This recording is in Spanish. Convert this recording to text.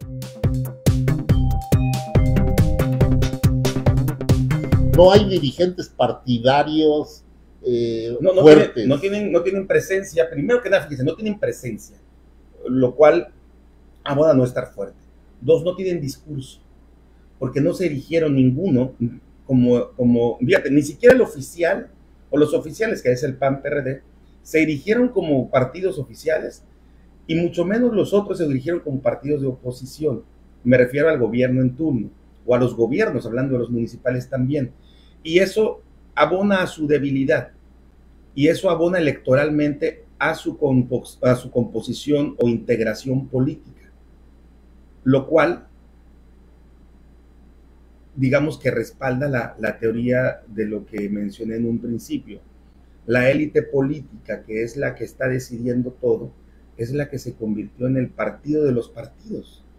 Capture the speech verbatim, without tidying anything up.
No hay dirigentes partidarios eh, no, no fuertes. Tienen, no, tienen, no tienen presencia, primero que nada, fíjense, no tienen presencia, lo cual abona no estar fuerte. Dos, no tienen discurso, porque no se erigieron ninguno como, como, fíjate, ni siquiera el oficial, o los oficiales, que es el P A N P R D, se erigieron como partidos oficiales, y mucho menos los otros se dirigieron como partidos de oposición. Me refiero al gobierno en turno, o a los gobiernos, hablando de los municipales también. Y eso abona a su debilidad, y eso abona electoralmente a su, compos a su composición o integración política, lo cual, digamos que respalda la, la teoría de lo que mencioné en un principio. La élite política, que es la que está decidiendo todo, es la que se convirtió en el partido de los partidos.